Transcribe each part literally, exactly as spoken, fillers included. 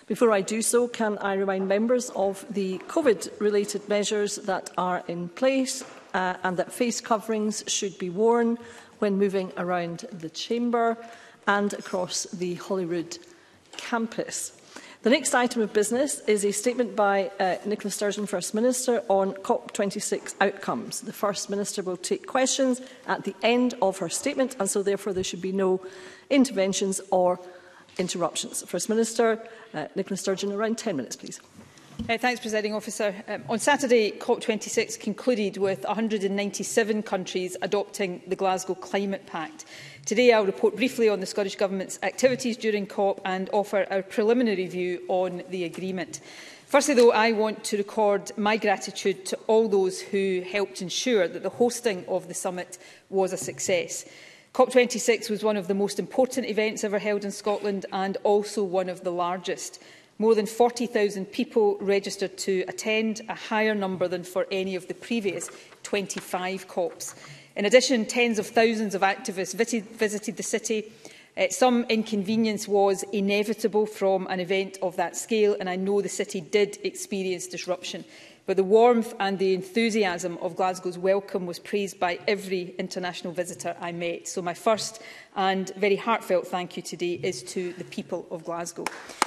Before I do so, can I remind members of the COVID-related measures that are in place uh, and that face coverings should be worn when moving around the Chamber and across the Holyrood campus. The next item of business is a statement by uh, Nicola Sturgeon, First Minister, on COP twenty-six outcomes. The First Minister will take questions at the end of her statement, and so therefore there should be no interventions or interruptions. First Minister, uh, Nicola Sturgeon, around ten minutes, please. Uh, thanks, Presiding Officer. Um, on Saturday, COP twenty-six concluded with one hundred ninety-seven countries adopting the Glasgow Climate Pact. Today, I will report briefly on the Scottish Government's activities during COP and offer our preliminary view on the agreement. Firstly, though, I want to record my gratitude to all those who helped ensure that the hosting of the summit was a success. COP twenty-six was one of the most important events ever held in Scotland and also one of the largest. More than forty thousand people registered to attend, a higher number than for any of the previous twenty-five COPs. In addition, tens of thousands of activists visited the city. Uh, some inconvenience was inevitable from an event of that scale, and I know the city did experience disruption. But the warmth and the enthusiasm of Glasgow's welcome was praised by every international visitor I met. So my first and very heartfelt thank you today is to the people of Glasgow.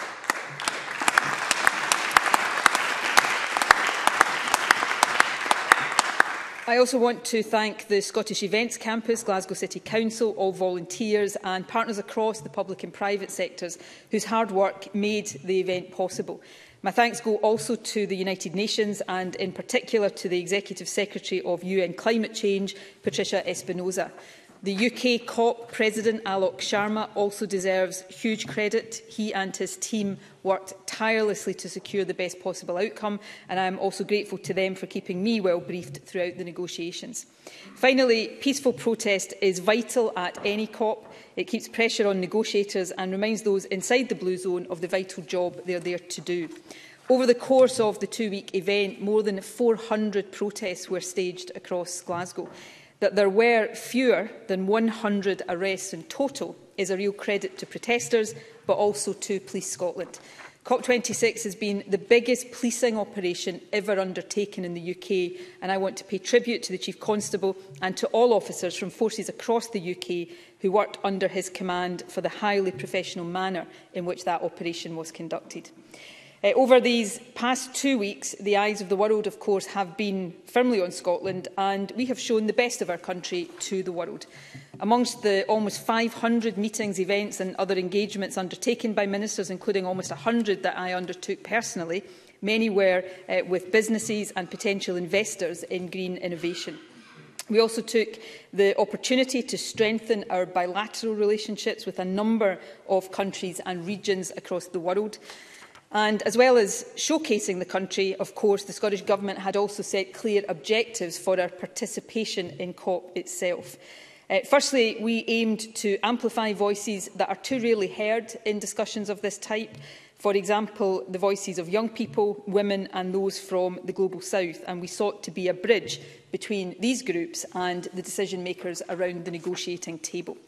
I also want to thank the Scottish Events Campus, Glasgow City Council, all volunteers and partners across the public and private sectors whose hard work made the event possible. My thanks go also to the United Nations and in particular to the Executive Secretary of U N Climate Change, Patricia Espinosa. The U K COP President Alok Sharma also deserves huge credit. He and his team worked tirelessly to secure the best possible outcome, and I am also grateful to them for keeping me well briefed throughout the negotiations. Finally, peaceful protest is vital at any COP. It keeps pressure on negotiators and reminds those inside the blue zone of the vital job they are there to do. Over the course of the two-week event, more than four hundred protests were staged across Glasgow. That there were fewer than one hundred arrests in total is a real credit to protesters, but also to Police Scotland. COP twenty-six has been the biggest policing operation ever undertaken in the U K, and I want to pay tribute to the Chief Constable and to all officers from forces across the U K who worked under his command for the highly professional manner in which that operation was conducted. Uh, over these past two weeks, the eyes of the world, of course, have been firmly on Scotland, and we have shown the best of our country to the world. Amongst the almost five hundred meetings, events and other engagements undertaken by ministers, including almost one hundred that I undertook personally, many were uh, with businesses and potential investors in green innovation. We also took the opportunity to strengthen our bilateral relationships with a number of countries and regions across the world. And as well as showcasing the country, of course, the Scottish Government had also set clear objectives for our participation in COP itself. Uh, firstly, we aimed to amplify voices that are too rarely heard in discussions of this type. For example, the voices of young people, women and those from the Global South. And we sought to be a bridge between these groups and the decision makers around the negotiating table.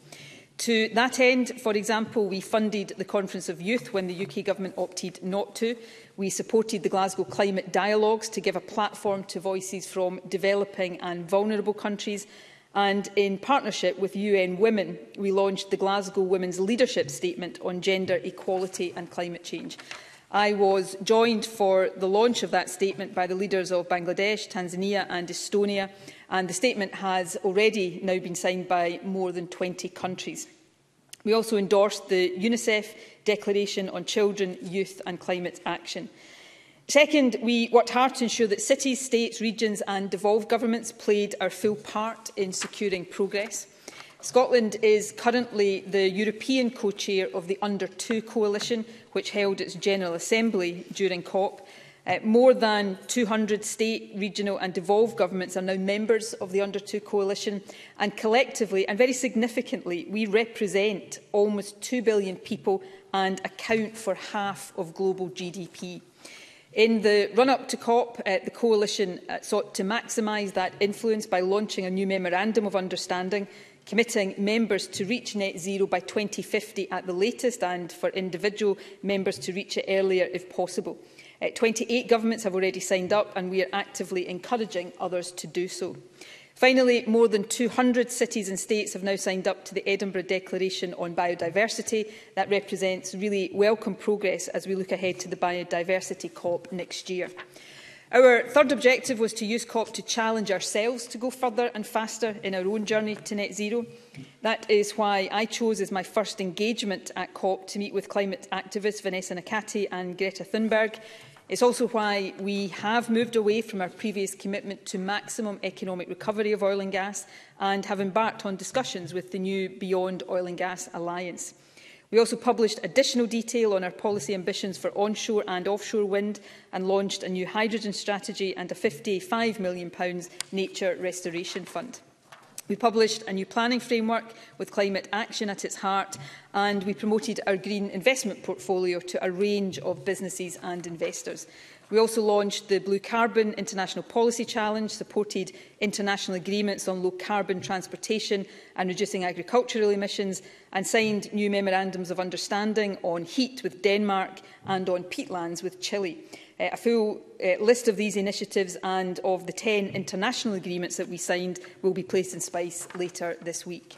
To that end, for example, we funded the Conference of Youth when the U K Government opted not to. We supported the Glasgow Climate Dialogues to give a platform to voices from developing and vulnerable countries. And in partnership with U N Women, we launched the Glasgow Women's Leadership Statement on Gender Equality and Climate Change. I was joined for the launch of that statement by the leaders of Bangladesh, Tanzania and Estonia, and the statement has already now been signed by more than twenty countries. We also endorsed the UNICEF Declaration on Children, Youth and Climate Action. Second, we worked hard to ensure that cities, states, regions and devolved governments played our full part in securing progress. Scotland is currently the European co-chair of the Under two Coalition, which held its General Assembly during COP. Uh, more than two hundred state, regional and devolved governments are now members of the Under two Coalition, and collectively and very significantly we represent almost two billion people and account for half of global G D P. In the run-up to COP, uh, the Coalition uh, sought to maximise that influence by launching a new Memorandum of Understanding, committing members to reach net zero by twenty fifty at the latest, and for individual members to reach it earlier if possible. Uh, twenty-eight governments have already signed up, and we are actively encouraging others to do so. Finally, more than two hundred cities and states have now signed up to the Edinburgh Declaration on Biodiversity. That represents really welcome progress as we look ahead to the Biodiversity COP next year. Our third objective was to use COP to challenge ourselves to go further and faster in our own journey to net zero. That is why I chose as my first engagement at COP to meet with climate activists Vanessa Nakati and Greta Thunberg. It's also why we have moved away from our previous commitment to maximum economic recovery of oil and gas and have embarked on discussions with the new Beyond Oil and Gas Alliance. We also published additional detail on our policy ambitions for onshore and offshore wind and launched a new hydrogen strategy and a fifty-five million pounds nature restoration fund. We published a new planning framework with climate action at its heart, and we promoted our green investment portfolio to a range of businesses and investors. We also launched the Blue Carbon International Policy Challenge, supported international agreements on low carbon transportation and reducing agricultural emissions, and signed new memorandums of understanding on heat with Denmark and on peatlands with Chile. Uh, a full uh, list of these initiatives and of the ten international agreements that we signed will be placed in Spice later this week.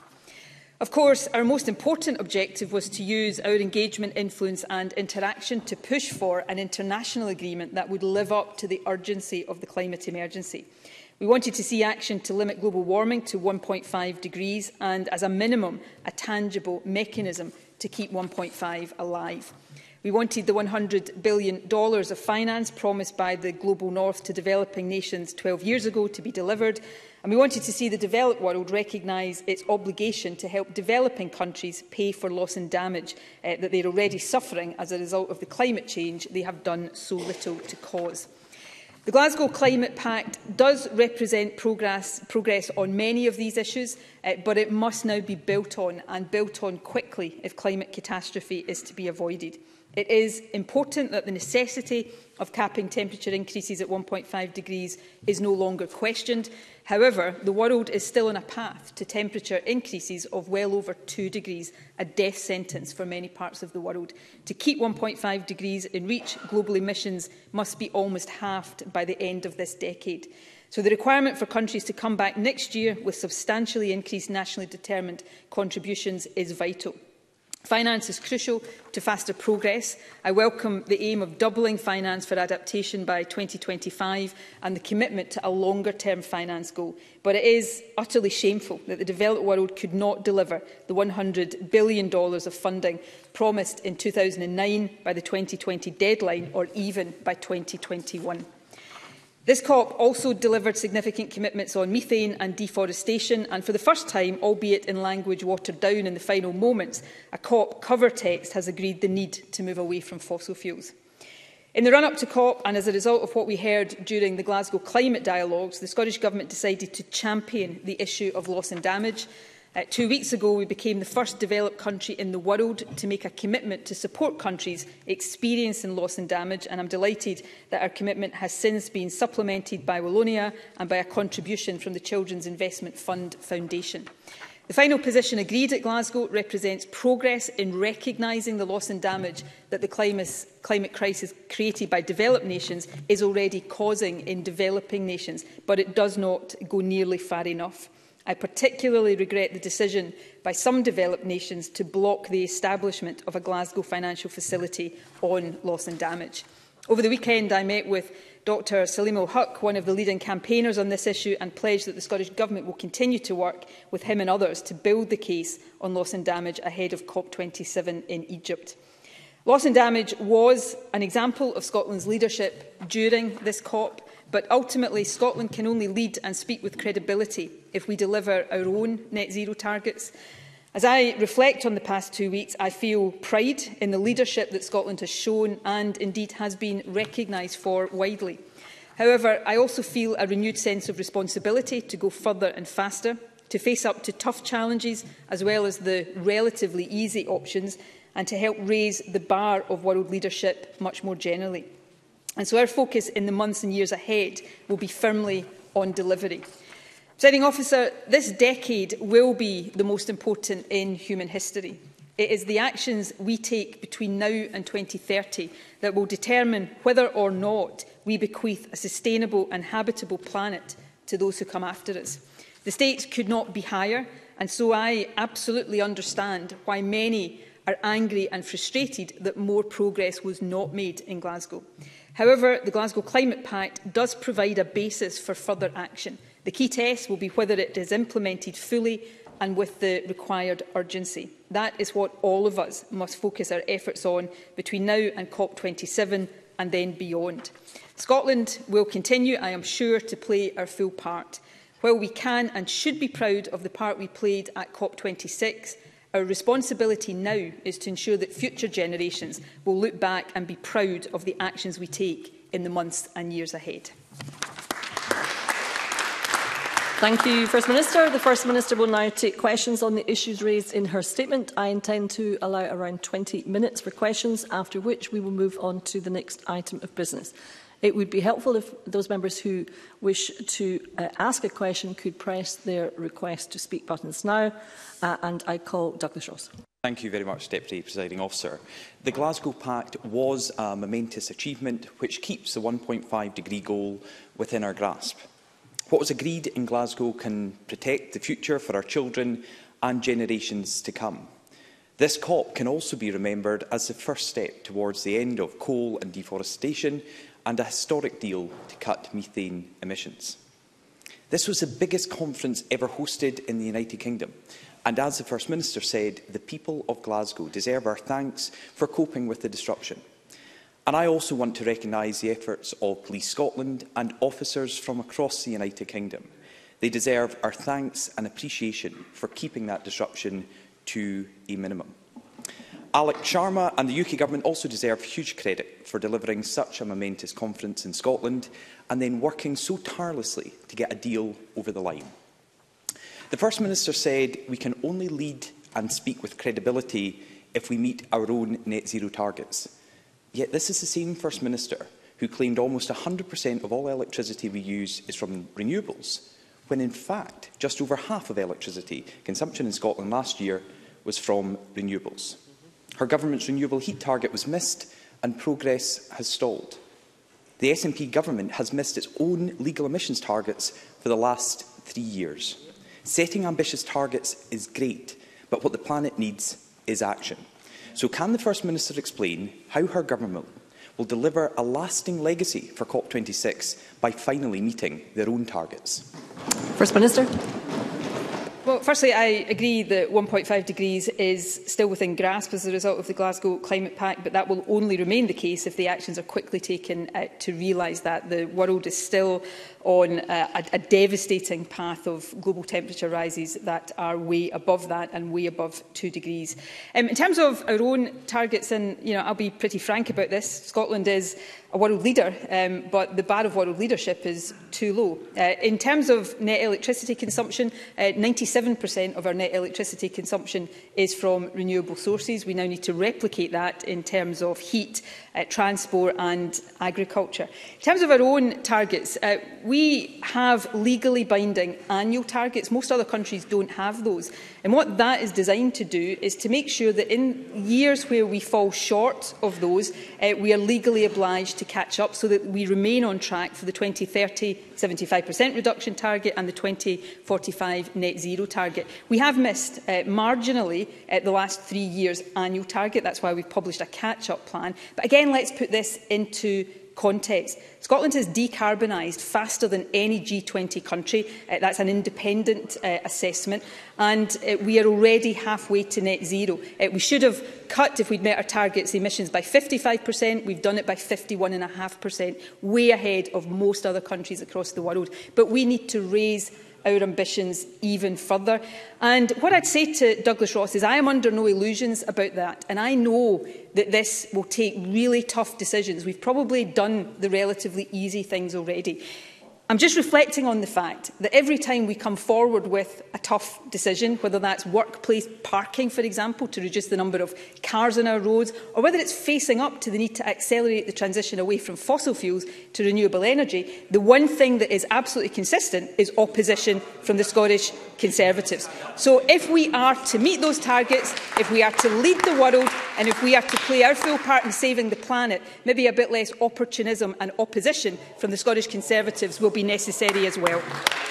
Of course, our most important objective was to use our engagement, influence and interaction to push for an international agreement that would live up to the urgency of the climate emergency. We wanted to see action to limit global warming to one point five degrees and, as a minimum, a tangible mechanism to keep one point five alive. We wanted the one hundred billion dollars of finance promised by the Global North to developing nations twelve years ago to be delivered, and we wanted to see the developed world recognise its obligation to help developing countries pay for loss and damage uh, that they are already suffering as a result of the climate change they have done so little to cause. The Glasgow Climate Pact does represent progress, progress on many of these issues, uh, but it must now be built on, and built on quickly if climate catastrophe is to be avoided. It is important that the necessity of capping temperature increases at one point five degrees is no longer questioned. However, the world is still on a path to temperature increases of well over two degrees, a death sentence for many parts of the world. To keep one point five degrees in reach, global emissions must be almost halved by the end of this decade. So the requirement for countries to come back next year with substantially increased nationally determined contributions is vital. Finance is crucial to faster progress. I welcome the aim of doubling finance for adaptation by twenty twenty-five and the commitment to a longer-term finance goal. But it is utterly shameful that the developed world could not deliver the one hundred billion dollars of funding promised in two thousand nine by the twenty twenty deadline, or even by twenty twenty-one. This COP also delivered significant commitments on methane and deforestation, and for the first time, albeit in language watered down in the final moments, a COP cover text has agreed the need to move away from fossil fuels. In the run-up to COP, and as a result of what we heard during the Glasgow climate dialogues, the Scottish Government decided to champion the issue of loss and damage. Uh, two weeks ago, we became the first developed country in the world to make a commitment to support countries experiencing loss and damage, and I'm delighted that our commitment has since been supplemented by Wallonia and by a contribution from the Children's Investment Fund Foundation. The final position agreed at Glasgow represents progress in recognising the loss and damage that the climate, climate crisis created by developed nations is already causing in developing nations, but it does not go nearly far enough. I particularly regret the decision by some developed nations to block the establishment of a Glasgow financial facility on loss and damage. Over the weekend, I met with Doctor Salim Ul-Huq, one of the leading campaigners on this issue, and pledged that the Scottish Government will continue to work with him and others to build the case on loss and damage ahead of COP twenty-seven in Egypt. Loss and damage was an example of Scotland's leadership during this COP, but ultimately Scotland can only lead and speak with credibility if we deliver our own net zero targets. As I reflect on the past two weeks, I feel pride in the leadership that Scotland has shown and indeed has been recognised for widely. However, I also feel a renewed sense of responsibility to go further and faster, to face up to tough challenges as well as the relatively easy options, and to help raise the bar of world leadership much more generally. And so our focus in the months and years ahead will be firmly on delivery. Presiding Officer, this decade will be the most important in human history. It is the actions we take between now and twenty thirty that will determine whether or not we bequeath a sustainable and habitable planet to those who come after us. The stakes could not be higher, and so I absolutely understand why many are angry and frustrated that more progress was not made in Glasgow. However, the Glasgow Climate Pact does provide a basis for further action. The key test will be whether it is implemented fully and with the required urgency. That is what all of us must focus our efforts on between now and COP twenty-seven and then beyond. Scotland will continue, I am sure, to play our full part. While we can and should be proud of the part we played at COP twenty-six, our responsibility now is to ensure that future generations will look back and be proud of the actions we take in the months and years ahead. Thank you, First Minister. The First Minister will now take questions on the issues raised in her statement. I intend to allow around twenty minutes for questions, after which we will move on to the next item of business. It would be helpful if those members who wish to uh, ask a question could press their request to speak buttons now. Uh, and I call Douglas Ross. Thank you very much, Deputy Presiding Officer. The Glasgow Pact was a momentous achievement which keeps the one point five degree goal within our grasp. What was agreed in Glasgow can protect the future for our children and generations to come. This COP can also be remembered as the first step towards the end of coal and deforestation and a historic deal to cut methane emissions. This was the biggest conference ever hosted in the United Kingdom, and as the First Minister said, the people of Glasgow deserve our thanks for coping with the disruption. And I also want to recognise the efforts of Police Scotland and officers from across the United Kingdom. They deserve our thanks and appreciation for keeping that disruption to a minimum. Alex Sharma and the U K Government also deserve huge credit for delivering such a momentous conference in Scotland and then working so tirelessly to get a deal over the line. The First Minister said we can only lead and speak with credibility if we meet our own net zero targets. Yet this is the same First Minister who claimed almost one hundred percent of all electricity we use is from renewables, when in fact just over half of electricity consumption in Scotland last year was from renewables. Her government's renewable heat target was missed and progress has stalled. The S N P government has missed its own legal emissions targets for the last three years. Setting ambitious targets is great, but what the planet needs is action. So can the First Minister explain how her government will deliver a lasting legacy for COP twenty-six by finally meeting their own targets? First Minister. Well, firstly, I agree that one point five degrees is still within grasp as a result of the Glasgow Climate Pact, but that will only remain the case if the actions are quickly taken uh, to realise that. The world is still on uh, a, a devastating path of global temperature rises that are way above that and way above two degrees. Um, in terms of our own targets, and you know, I'll be pretty frank about this, Scotland is a world leader, um, but the bar of world leadership is too low. Uh, in terms of net electricity consumption, uh, ninety-seven percent of our net electricity consumption is from renewable sources. We now need to replicate that in terms of heat, uh, transport and agriculture. In terms of our own targets, uh, we have legally binding annual targets. Most other countries don't have those. And what that is designed to do is to make sure that in years where we fall short of those, uh, we are legally obliged to catch up so that we remain on track for the twenty thirty seventy-five percent reduction target and the twenty forty-five net zero target. We have missed uh, marginally uh, the last three years' annual target. That's why we've published a catch-up plan. But again, let's put this into context. Scotland has decarbonised faster than any G twenty country. Uh, that's an independent uh, assessment. And uh, we are already halfway to net zero. Uh, we should have cut, if we'd met our targets, emissions by fifty-five percent. We've done it by fifty-one point five percent, way ahead of most other countries across the world. But we need to raise our ambitions even further. And what I'd say to Douglas Ross is I am under no illusions about that. And I know that this will take really tough decisions. We've probably done the relatively easy things already. I'm just reflecting on the fact that every time we come forward with a tough decision, whether that's workplace parking, for example, to reduce the number of cars on our roads, or whether it's facing up to the need to accelerate the transition away from fossil fuels to renewable energy, the one thing that is absolutely consistent is opposition from the Scottish Conservatives. So if we are to meet those targets, if we are to lead the world, and if we are to play our full part in saving the planet, maybe a bit less opportunism and opposition from the Scottish Conservatives will be necessary as well.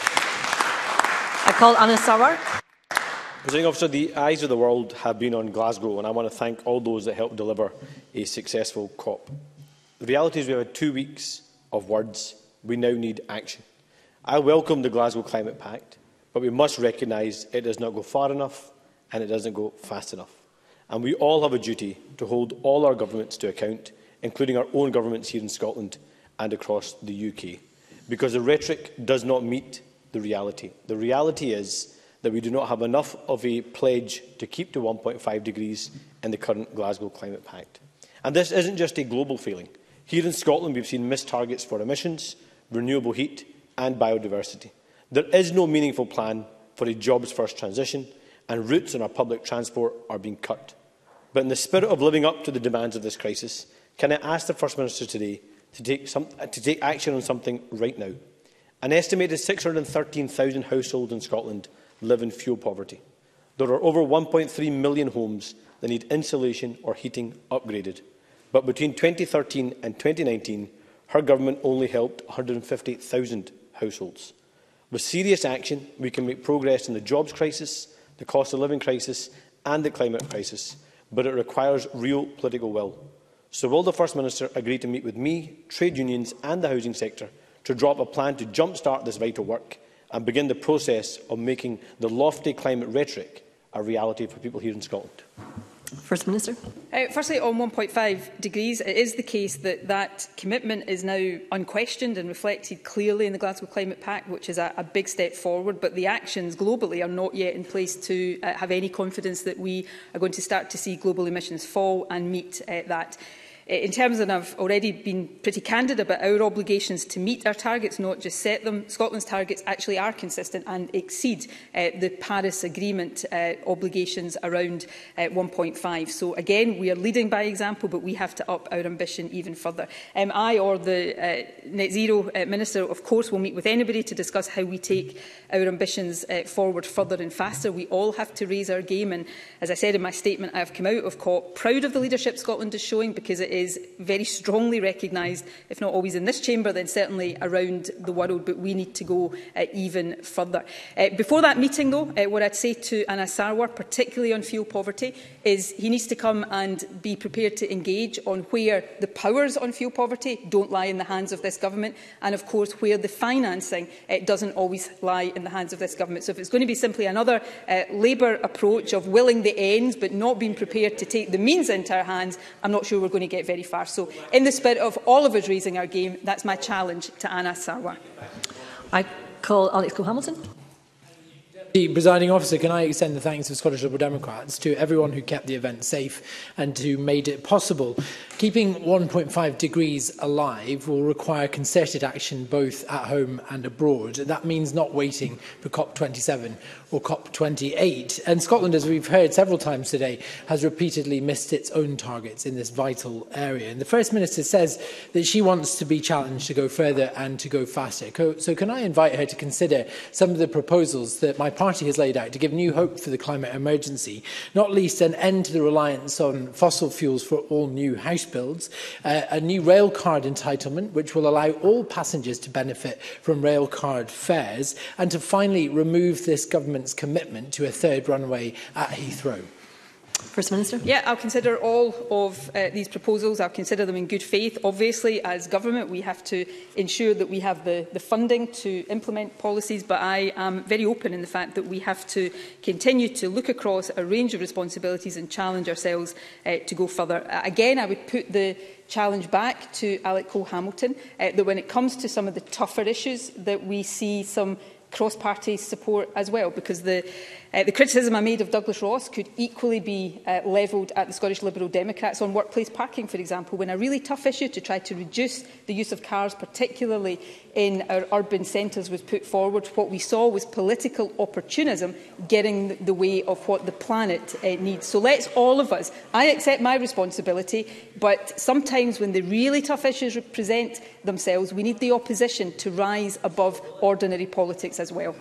I call Anna Sarwar. Presiding Officer, the eyes of the world have been on Glasgow, and I want to thank all those that helped deliver a successful COP. The reality is we have had two weeks of words. We now need action. I welcome the Glasgow Climate Pact, but we must recognise it does not go far enough and it doesn't go fast enough. And we all have a duty to hold all our governments to account, including our own governments here in Scotland and across the U K. Because the rhetoric does not meet the reality. The reality is that we do not have enough of a pledge to keep to one point five degrees in the current Glasgow Climate Pact. And this isn't just a global failing. Here in Scotland, we've seen missed targets for emissions, renewable heat and biodiversity. There is no meaningful plan for a jobs-first transition, and routes on our public transport are being cut. But in the spirit of living up to the demands of this crisis, can I ask the First Minister today to take, some, to take action on something right now? An estimated six hundred and thirteen thousand households in Scotland live in fuel poverty. There are over one point three million homes that need insulation or heating upgraded. But between twenty thirteen and twenty nineteen, her government only helped one hundred and fifty thousand households. With serious action, we can make progress in the jobs crisis, the cost of living crisis and the climate crisis, but it requires real political will. So will the First Minister agree to meet with me, trade unions and the housing sector to draw up a plan to jumpstart this vital work and begin the process of making the lofty climate rhetoric a reality for people here in Scotland? First Minister. Uh, firstly, on one point five degrees, it is the case that that commitment is now unquestioned and reflected clearly in the Glasgow Climate Pact, which is a, a big step forward, but the actions globally are not yet in place to uh, have any confidence that we are going to start to see global emissions fall and meet uh, that. In terms of, and I've already been pretty candid about our obligations to meet our targets, not just set them, Scotland's targets actually are consistent and exceed uh, the Paris Agreement uh, obligations around uh, one point five. So again, we are leading by example, but we have to up our ambition even further. Um, I or the uh, Net Zero uh, Minister, of course, will meet with anybody to discuss how we take our ambitions uh, forward further and faster. We all have to raise our game, and as I said in my statement, I have come out of COP proud of the leadership Scotland is showing, because it is very strongly recognised, if not always in this chamber, then certainly around the world, but we need to go uh, even further. Uh, before that meeting, though, uh, what I'd say to Anna Sarwar, particularly on fuel poverty, is he needs to come and be prepared to engage on where the powers on fuel poverty don't lie in the hands of this government, and of course where the financing uh, doesn't always lie in the hands of this government. So if it's going to be simply another uh, Labour approach of willing the ends but not being prepared to take the means into our hands, I'm not sure we're going to get very far. So in the spirit of all of us raising our game, that's my challenge to Anna Sarwar. I call Alex Cole-Hamilton. The presiding officer, can I extend the thanks of Scottish Liberal Democrats to everyone who kept the event safe and who made it possible. Keeping one point five degrees alive will require concerted action both at home and abroad. That means not waiting for COP twenty-seven or COP twenty-eight. And Scotland, as we've heard several times today, has repeatedly missed its own targets in this vital area. And the First Minister says that she wants to be challenged to go further and to go faster. So can I invite her to consider some of the proposals that my party has laid out to give new hope for the climate emergency, not least an end to the reliance on fossil fuels for all new house builds, uh, a new rail card entitlement which will allow all passengers to benefit from rail card fares, and to finally remove this government's commitment to a third runway at Heathrow. First Minister. Yeah, I'll consider all of uh, these proposals. I'll consider them in good faith. Obviously, as government, we have to ensure that we have the, the funding to implement policies, but I am very open in the fact that we have to continue to look across a range of responsibilities and challenge ourselves uh, to go further. Uh, again, I would put the challenge back to Alex Cole-Hamilton, uh, that when it comes to some of the tougher issues, that we see some cross-party support as well, because the Uh, the criticism I made of Douglas Ross could equally be uh, levelled at the Scottish Liberal Democrats on workplace parking, for example, when a really tough issue to try to reduce the use of cars, particularly in our urban centres, was put forward. What we saw was political opportunism getting the way of what the planet uh, needs. So let's all of us, I accept my responsibility, but sometimes when the really tough issues present themselves, we need the opposition to rise above ordinary politics as well.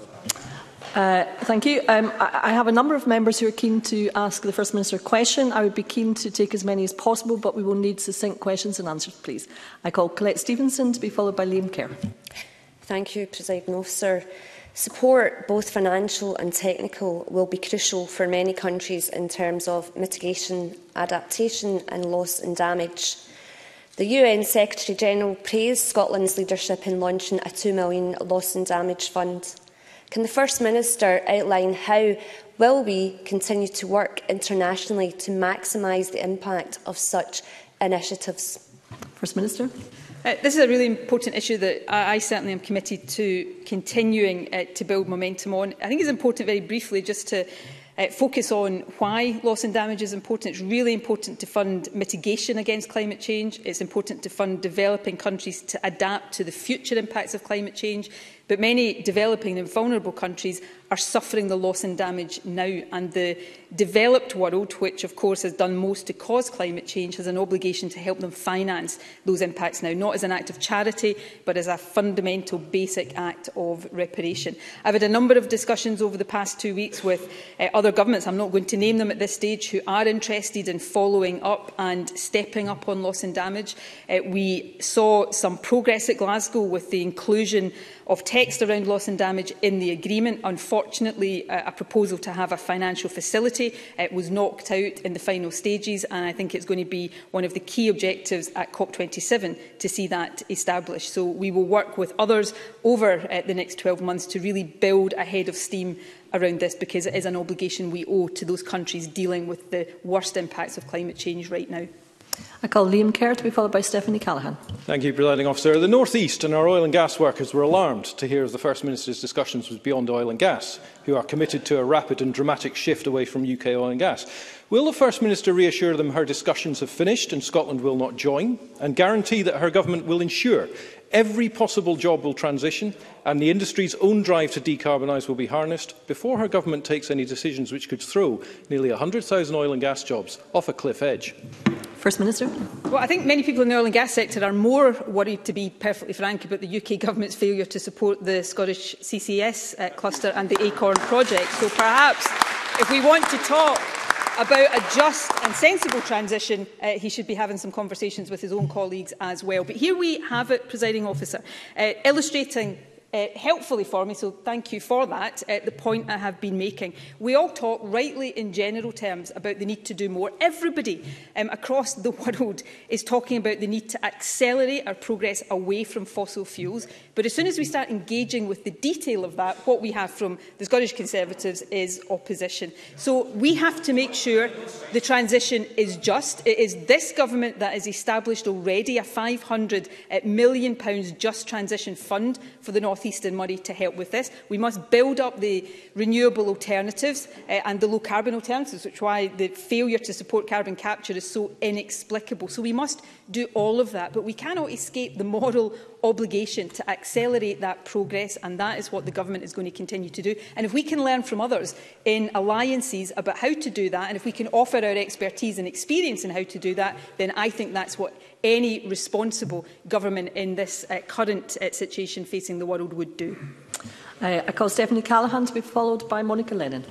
Uh, thank you. Um, I, I have a number of members who are keen to ask the First Minister a question. I would be keen to take as many as possible, but we will need succinct questions and answers, please. I call Colette Stevenson to be followed by Liam Kerr. Thank you, Presiding Officer. Support, both financial and technical, will be crucial for many countries in terms of mitigation, adaptation and loss and damage. The U N Secretary-General praised Scotland's leadership in launching a two million loss and damage fund. Can the First Minister outline how will we continue to work internationally to maximise the impact of such initiatives? First Minister. Uh, this is a really important issue that I, I certainly am committed to continuing uh, to build momentum on. I think it's important, very briefly, just to uh, focus on why loss and damage is important. It's really important to fund mitigation against climate change. It's important to fund developing countries to adapt to the future impacts of climate change. But many developing and vulnerable countries are suffering the loss and damage now, and the developed world, which of course has done most to cause climate change, has an obligation to help them finance those impacts now, not as an act of charity, but as a fundamental basic act of reparation. I've had a number of discussions over the past two weeks with uh, other governments, I'm not going to name them at this stage, who are interested in following up and stepping up on loss and damage. Uh, we saw some progress at Glasgow with the inclusion of text around loss and damage in the agreement. Unfortunately, uh, a proposal to have a financial facility uh, was knocked out in the final stages, and I think it's going to be one of the key objectives at COP twenty-seven to see that established. So we will work with others over uh, the next twelve months to really build a head of steam around this, because it is an obligation we owe to those countries dealing with the worst impacts of climate change right now. I call Liam Kerr to be followed by Stephanie Callaghan. Thank you, Presiding Officer. The North East and our oil and gas workers were alarmed to hear the First Minister's discussions was beyond oil and gas, who are committed to a rapid and dramatic shift away from U K oil and gas. Will the First Minister reassure them her discussions have finished and Scotland will not join, and guarantee that her government will ensure every possible job will transition and the industry's own drive to decarbonise will be harnessed before her government takes any decisions which could throw nearly one hundred thousand oil and gas jobs off a cliff edge? First Minister. Well, I think many people in the oil and gas sector are more worried, to be perfectly frank, about the U K government's failure to support the Scottish C C S uh, cluster and the Acorn project. So perhaps, if we want to talk about a just and sensible transition, uh, he should be having some conversations with his own colleagues as well. But here we have it, Presiding Officer, uh, illustrating Uh, helpfully for me, so thank you for that, uh, the point I have been making. We all talk rightly in general terms about the need to do more. Everybody um, across the world is talking about the need to accelerate our progress away from fossil fuels. But as soon as we start engaging with the detail of that, what we have from the Scottish Conservatives is opposition. So we have to make sure the transition is just. It is this government that has established already a five hundred million pounds just transition fund for the North East and Murray to help with this. We must build up the renewable alternatives uh, and the low carbon alternatives, which is why the failure to support carbon capture is so inexplicable. So we must do all of that, but we cannot escape the moral obligation to accelerate that progress, and that is what the government is going to continue to do. And if we can learn from others in alliances about how to do that, and if we can offer our expertise and experience in how to do that, then I think that's what any responsible government in this uh, current uh, situation facing the world would do. Uh, I call Stephanie Callaghan to be followed by Monica Lennon.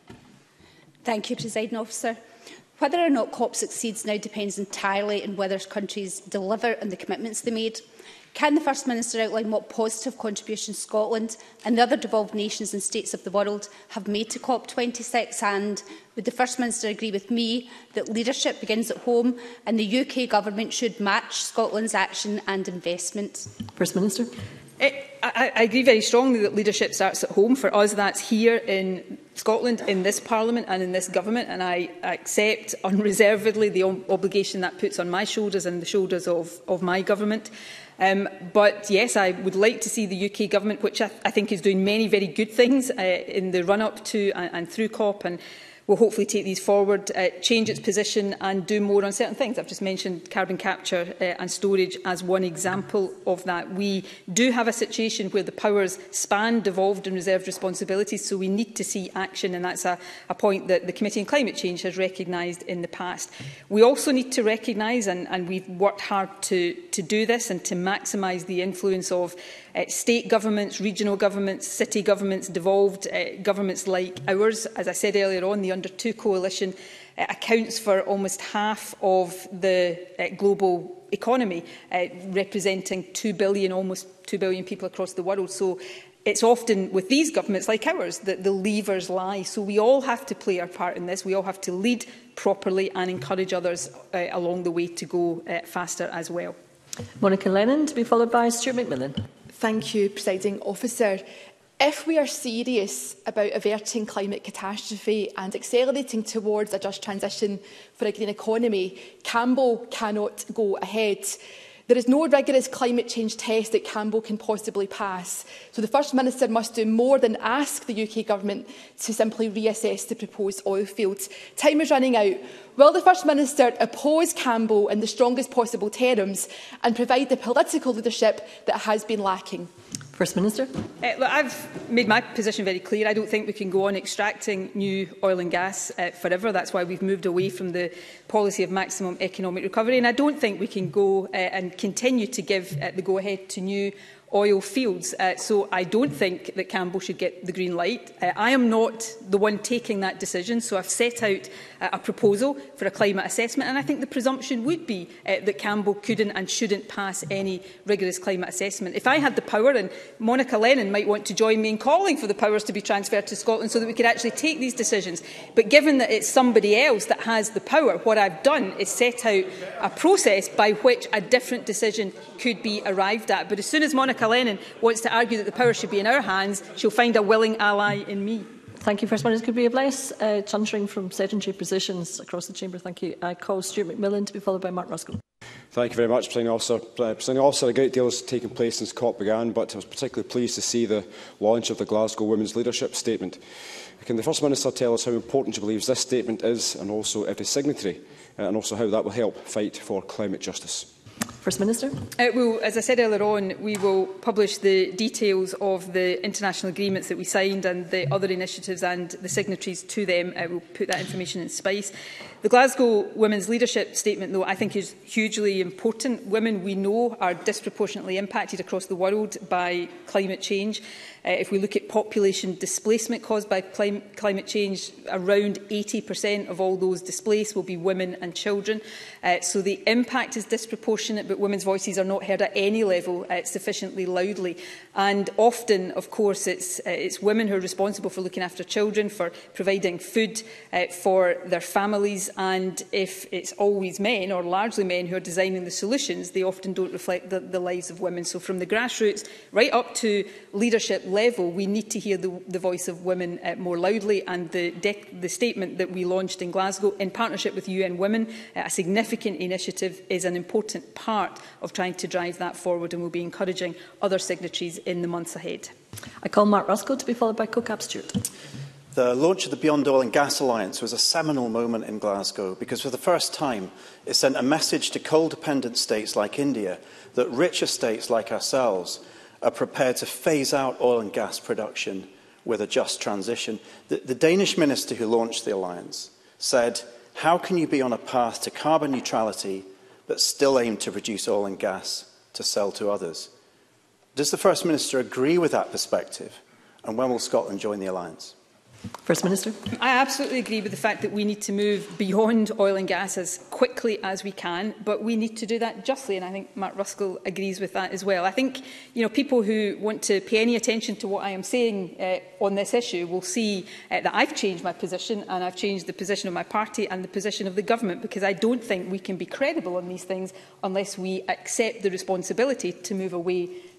Thank you, Presiding Officer. Whether or not COP succeeds now depends entirely on whether countries deliver on the commitments they made. Can the First Minister outline what positive contributions Scotland and the other devolved nations and states of the world have made to COP twenty-six? And would the First Minister agree with me that leadership begins at home and the U K Government should match Scotland's action and investment? First Minister. I, I agree very strongly that leadership starts at home. For us, that's here in Scotland, in this Parliament and in this Government, and I accept unreservedly the obligation that puts on my shoulders and the shoulders of, of my Government. Um, but yes, I would like to see the U K Government, which I, I think is doing many very good things uh, in the run-up to and, and through COP, and will hopefully take these forward, uh, change its position and do more on certain things. I've just mentioned carbon capture uh, and storage as one example of that. We do have a situation where the powers span devolved and reserved responsibilities, so we need to see action, and that's a, a point that the Committee on Climate Change has recognised in the past. We also need to recognise, and, and we've worked hard to, to do this, and to maximise the influence of Uh, state governments, regional governments, city governments, devolved uh, governments like ours. As I said earlier on, the Under two coalition uh, accounts for almost half of the uh, global economy, uh, representing two billion, almost two billion people across the world. So it's often with these governments like ours that the levers lie. So we all have to play our part in this. We all have to lead properly and encourage others uh, along the way to go uh, faster as well. Monica Lennon, to be followed by Stuart McMillan. Thank you, Presiding Officer. If we are serious about averting climate catastrophe and accelerating towards a just transition for a green economy, Campbell cannot go ahead. There is no rigorous climate change test that Campbell can possibly pass. So the First Minister must do more than ask the U K Government to simply reassess the proposed oil fields. Time is running out. Will the First Minister oppose Campbell in the strongest possible terms and provide the political leadership that has been lacking? First Minister. Uh, look, I've made my position very clear. I don't think we can go on extracting new oil and gas uh, forever. That's why we've moved away from the policy of maximum economic recovery. And I don't think we can go uh, and continue to give uh, the go-ahead to new oil fields. Uh, so I don't think that Campbell should get the green light. Uh, I am not the one taking that decision, so I've set out uh, a proposal for a climate assessment, and I think the presumption would be uh, that Campbell couldn't and shouldn't pass any rigorous climate assessment. If I had the power, and Monica Lennon might want to join me in calling for the powers to be transferred to Scotland so that we could actually take these decisions, but given that it's somebody else that has the power, what I've done is set out a process by which a different decision could be arrived at. But as soon as Monica Lennon wants to argue that the power should be in our hands, she'll find a willing ally in me. Thank you, First Minister. Could we have less uh, chuntering from sedentary positions across the chamber? Thank you. I call Stuart McMillan to be followed by Mark Ruskell. Thank you very much, Presiding Officer. Uh, Presiding Officer, a great deal has taken place since COP began, but I was particularly pleased to see the launch of the Glasgow Women's Leadership Statement. Can the First Minister tell us how important she believes this statement is, and also if a signatory, uh, and also how that will help fight for climate justice? First Minister. Uh, well, as I said earlier on, we will publish the details of the international agreements that we signed and the other initiatives and the signatories to them. I will put that information in spice. The Glasgow Women's Leadership Statement, though, I think is hugely important. Women, we know, are disproportionately impacted across the world by climate change. Uh, if we look at population displacement caused by clim climate change, around eighty percent of all those displaced will be women and children. Uh, so the impact is disproportionate, but women's voices are not heard at any level uh, sufficiently loudly. And often, of course, it's, uh, it's women who are responsible for looking after children, for providing food uh, for their families. And if it's always men, or largely men, who are designing the solutions, they often don't reflect the, the lives of women. So from the grassroots right up to leadership level, we need to hear the, the voice of women uh, more loudly, and the, the statement that we launched in Glasgow in partnership with U N Women, uh, a significant initiative, is an important part of trying to drive that forward, and we'll be encouraging other signatories in the months ahead. I call Mark Ruskell to be followed by Co-Cap Stewart. The launch of the Beyond Oil and Gas Alliance was a seminal moment in Glasgow because for the first time it sent a message to coal-dependent states like India that richer states like ourselves are prepared to phase out oil and gas production with a just transition. The, the Danish minister who launched the alliance said, how can you be on a path to carbon neutrality but still aim to produce oil and gas to sell to others? Does the First Minister agree with that perspective? And when will Scotland join the alliance? First Minister. I absolutely agree with the fact that we need to move beyond oil and gas as quickly as we can, but we need to do that justly, and I think Mark Ruskell agrees with that as well. I think you know, people who want to pay any attention to what I am saying uh, on this issue will see uh, that I've changed my position, and I've changed the position of my party and the position of the government, because I don't think we can be credible on these things unless we accept the responsibility to move away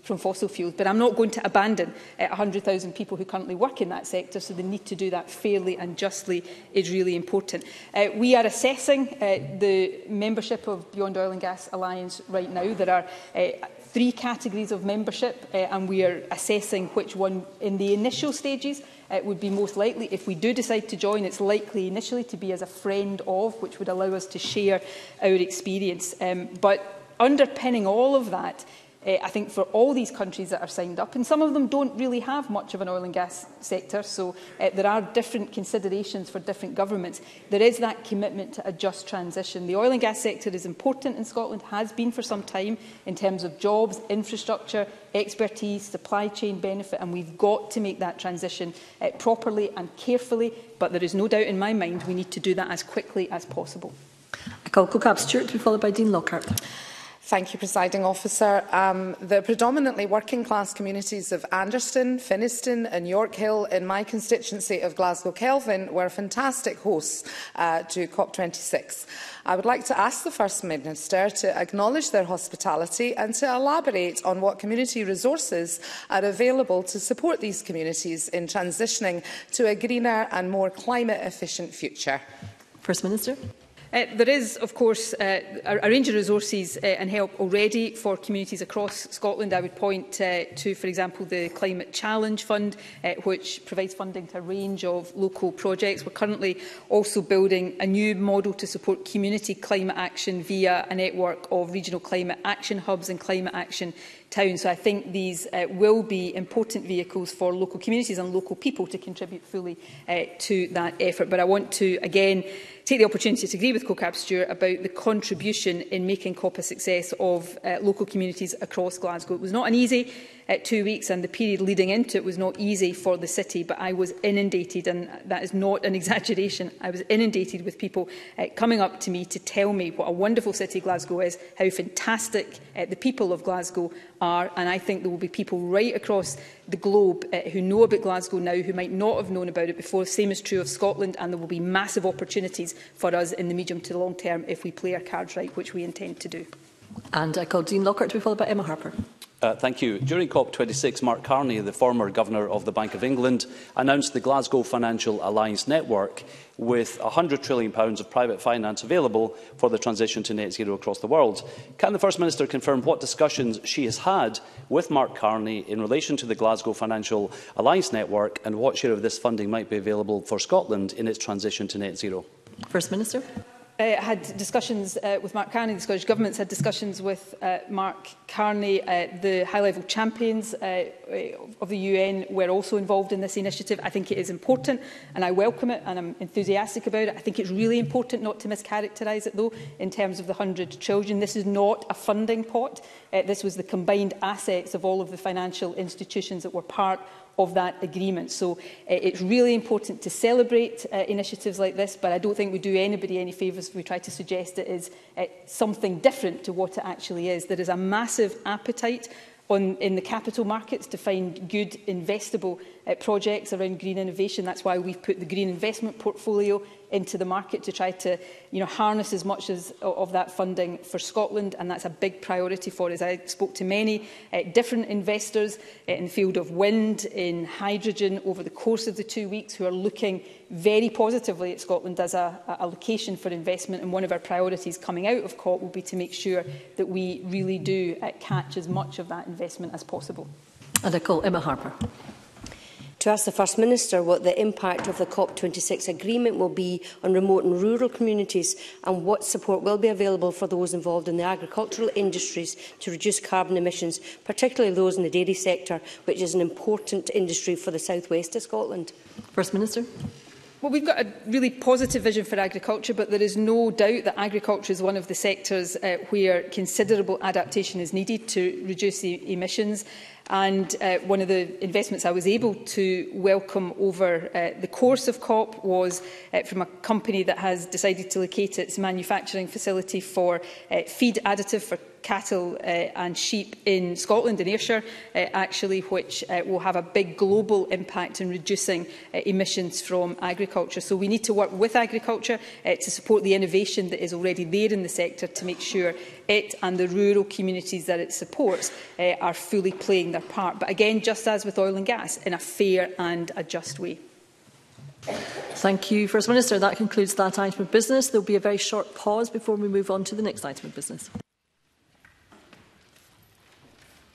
from fossil fuels. But I'm not going to abandon uh, one hundred thousand people who currently work in that sector, so the need to do that fairly and justly is really important. Uh, we are assessing uh, the membership of Beyond Oil and Gas Alliance right now. There are uh, three categories of membership, uh, and we are assessing which one in the initial stages uh, would be most likely. If we do decide to join, it's likely initially to be as a friend of, which would allow us to share our experience. Um, but underpinning all of that, Uh, I think for all these countries that are signed up, and some of them don't really have much of an oil and gas sector, so uh, there are different considerations for different governments. There is that commitment to a just transition. The oil and gas sector is important in Scotland, has been for some time, in terms of jobs, infrastructure, expertise, supply chain benefit, and we've got to make that transition uh, properly and carefully, but there is no doubt in my mind we need to do that as quickly as possible. I call CoCab Stewart to be followed by Dean Lockhart. Thank you, Presiding Officer. Um, the predominantly working-class communities of Anderston, Finniston and York Hill in my constituency of Glasgow-Kelvin were fantastic hosts uh, to COP twenty-six. I would like to ask the First Minister to acknowledge their hospitality and to elaborate on what community resources are available to support these communities in transitioning to a greener and more climate-efficient future. First Minister. Uh, there is, of course, uh, a, a range of resources uh, and help already for communities across Scotland. I would point uh, to, for example, the Climate Challenge Fund, uh, which provides funding to a range of local projects. We're currently also building a new model to support community climate action via a network of regional climate action hubs and climate action towns. So I think these uh, will be important vehicles for local communities and local people to contribute fully uh, to that effort. But I want to, again, take the opportunity to agree with CoCab Stewart about the contribution in making COP a success of uh, local communities across Glasgow. It was not an easy uh, two weeks, and the period leading into it was not easy for the city, but I was inundated, and that is not an exaggeration. I was inundated with people uh, coming up to me to tell me what a wonderful city Glasgow is, how fantastic uh, the people of Glasgow are, and I think there will be people right across the globe uh, who know about Glasgow now who might not have known about it before. The same is true of Scotland, and there will be massive opportunities for us in the medium to long term if we play our cards right, which we intend to do. And I call Dean Lockhart to be followed by Emma Harper. Uh, thank you. During COP twenty-six, Mark Carney, the former Governor of the Bank of England, announced the Glasgow Financial Alliance Network with one hundred trillion pounds of private finance available for the transition to net zero across the world. Can the First Minister confirm what discussions she has had with Mark Carney in relation to the Glasgow Financial Alliance Network, and what share of this funding might be available for Scotland in its transition to net zero? First Minister. Uh, had discussions uh, with Mark Carney. The Scottish Government's had discussions with uh, Mark Carney. Uh, the high-level champions uh, of the U N were also involved in this initiative. I think it is important, and I welcome it, and I'm enthusiastic about it. I think it's really important not to mischaracterise it, though, in terms of the one hundred trillion. This is not a funding pot. Uh, this was the combined assets of all of the financial institutions that were part of that agreement. So uh, it's really important to celebrate uh, initiatives like this, but I don't think we do anybody any favours if we try to suggest it is uh, something different to what it actually is. There is a massive appetite on, in the capital markets to find good investable uh, projects around green innovation. That's why we've put the green investment portfolio into the market to try to you know, harness as much as, of that funding for Scotland, and that's a big priority for us. I spoke to many uh, different investors uh, in the field of wind, in hydrogen, over the course of the two weeks who are looking very positively at Scotland as a, a location for investment, and one of our priorities coming out of COP will be to make sure that we really do uh, catch as much of that investment as possible. And I call Emma Harper. To ask the First Minister what the impact of the COP twenty-six agreement will be on remote and rural communities, and what support will be available for those involved in the agricultural industries to reduce carbon emissions, particularly those in the dairy sector, which is an important industry for the south west of Scotland. First Minister. Well, we've got a really positive vision for agriculture, but there is no doubt that agriculture is one of the sectors uh, where considerable adaptation is needed to reduce the emissions. And uh, one of the investments I was able to welcome over uh, the course of COP was uh, from a company that has decided to locate its manufacturing facility for uh, feed additive for cattle uh, and sheep in Scotland, in Ayrshire, uh, actually, which uh, will have a big global impact in reducing uh, emissions from agriculture. So we need to work with agriculture uh, to support the innovation that is already there in the sector to make sure it and the rural communities that it supports uh, are fully playing their part. But again, just as with oil and gas, in a fair and a just way. Thank you, First Minister. That concludes that item of business. There will be a very short pause before we move on to the next item of business.